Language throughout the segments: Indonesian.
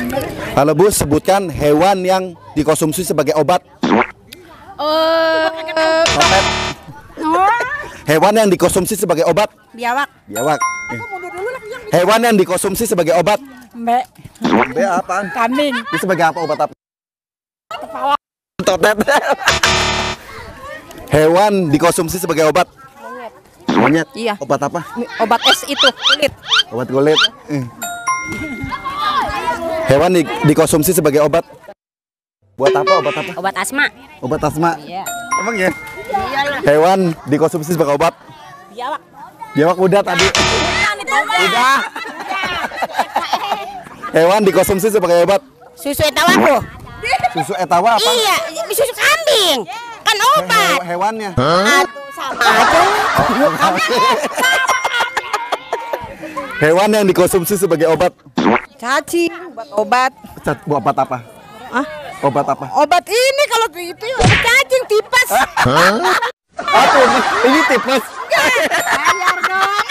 Halo Bu, sebutkan hewan yang dikonsumsi sebagai obat. Topet. Hewan yang dikonsumsi sebagai obat. Biawak. Biawak. Hewan yang dikonsumsi sebagai obat. Mbak. Mbak apaan? Kambing. Itu sebagai apa, obat apa? Kepala. Totet. Hewan dikonsumsi sebagai obat. Monyet. Iya. Obat apa? Obat es itu kulit. Obat kulit. Hewan dikonsumsi sebagai obat. Buat apa? Obat apa? Obat asma. Obat asma. Iya. Emang ya? Hewan dikonsumsi sebagai obat. Biawak. Biawak udah tadi. Udah. Hewan dikonsumsi sebagai obat. Susu etawa bu. Susu etawa apa? Iya, susu kambing. Kan obat. Hewannya. Aduh, sama aja. Hewan yang dikonsumsi sebagai obat. Cacing buat obat. Buat obat apa? Hah? Obat apa? Obat ini kalau itu obat cacing tipes. Apa? Ini tipes. Bayar dong.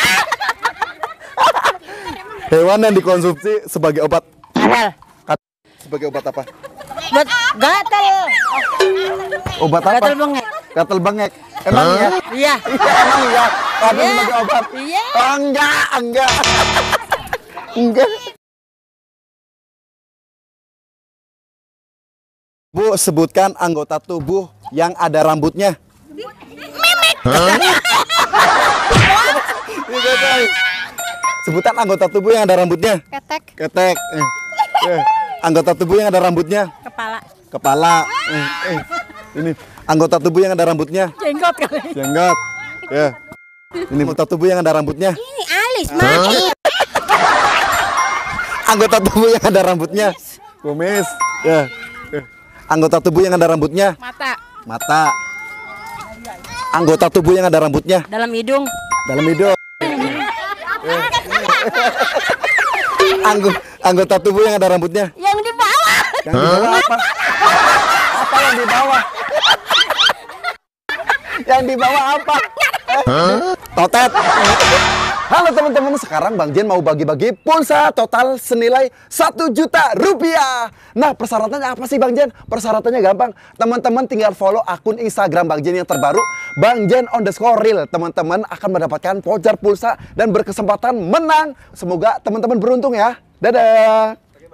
Hewan yang dikonsumsi sebagai obat. Kadal. Sebagai obat apa? Buat gatal. Obat apa? Gatal bengek. Gatal bengek. Emang ya? Iya. Emang ya? Ada Iya. sebagai obat? Iya. Oh, enggak. Enggak. Bu, sebutkan anggota tubuh yang ada rambutnya. Memek. Sebutan anggota tubuh yang ada rambutnya. Ketek. Ketek. Anggota tubuh yang ada rambutnya. Kepala. Kepala. Ini anggota tubuh yang ada rambutnya. Jenggot kali. Jenggot. Ya. Ini anggota tubuh yang ada rambutnya. Ini alis, mati. Anggota tubuh yang ada rambutnya. Kumis. Ya. Anggota tubuh yang ada rambutnya. Mata. Mata. Anggota tubuh yang ada rambutnya. Dalam hidung. Dalam hidung. Anggota tubuh yang ada rambutnya. Yang di bawah. Yang di bawah apa? Apa yang di bawah? Yang di bawah apa? Totet. Halo teman-teman, sekarang Bang Jen mau bagi-bagi pulsa total senilai 1 juta rupiah. Nah, persyaratannya apa sih Bang Jen? Persyaratannya gampang. Teman-teman tinggal follow akun Instagram Bang Jen yang terbaru, Bang Jen _real. Teman-teman akan mendapatkan voucher pulsa dan berkesempatan menang. Semoga teman-teman beruntung ya. Dadah.